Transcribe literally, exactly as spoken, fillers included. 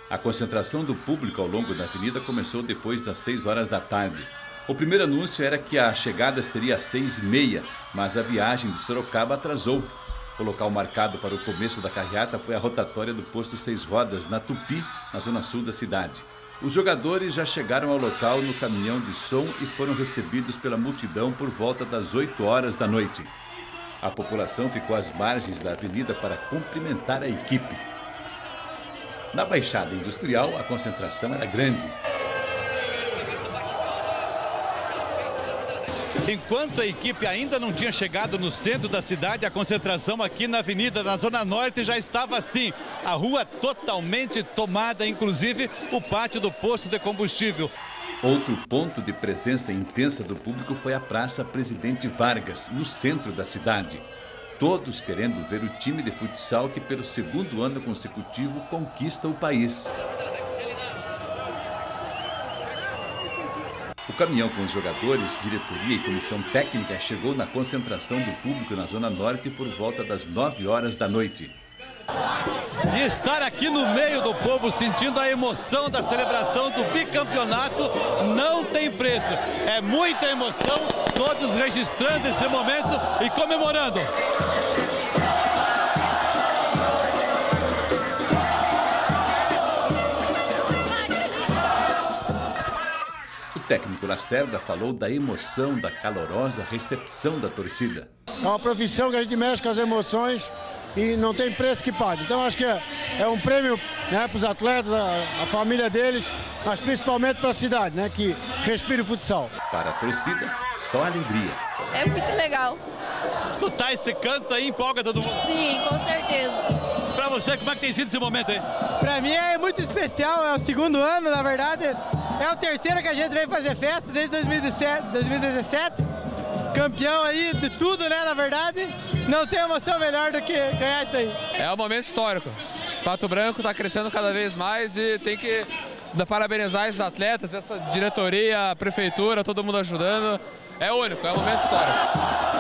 A concentração do público ao longo da avenida começou depois das seis horas da tarde. O primeiro anúncio era que a chegada seria às seis e meia, mas a viagem de Sorocaba atrasou. O local marcado para o começo da carreata foi a rotatória do posto Seis Rodas, na Tupi, na zona sul da cidade. Os jogadores já chegaram ao local no caminhão de som e foram recebidos pela multidão por volta das oito horas da noite. A população ficou às margens da avenida para cumprimentar a equipe. Na Baixada Industrial, a concentração era grande. Enquanto a equipe ainda não tinha chegado no centro da cidade, a concentração aqui na avenida, na Zona Norte, já estava assim. A rua totalmente tomada, inclusive o pátio do posto de combustível. Outro ponto de presença intensa do público foi a Praça Presidente Vargas, no centro da cidade. Todos querendo ver o time de futsal que, pelo segundo ano consecutivo, conquista o país. O caminhão com os jogadores, diretoria e comissão técnica chegou na concentração do público na Zona Norte por volta das nove horas da noite. E estar aqui no meio do povo, sentindo a emoção da celebração do bicampeonato, não tem preço. É muita emoção, todos registrando esse momento e comemorando. O técnico Lacerda falou da emoção da calorosa recepção da torcida. É uma profissão que a gente mexe com as emoções e não tem preço que pague. Então acho que é, é um prêmio, né, para os atletas, a, a família deles, mas principalmente para a cidade, né, que respira o futsal. Para a torcida, só alegria. É muito legal. Escutar esse canto aí empolga todo mundo. Sim, com certeza. Para você, como é que tem sido esse momento aí? Para mim é muito especial, é o segundo ano, na verdade. É o terceiro que a gente veio fazer festa desde dois mil e dezessete. Campeão aí de tudo, né, na verdade. Não tem emoção melhor do que ganhar isso daí. É um momento histórico. Pato Branco está crescendo cada vez mais e tem que parabenizar esses atletas, essa diretoria, a prefeitura, todo mundo ajudando. É único, é um momento histórico.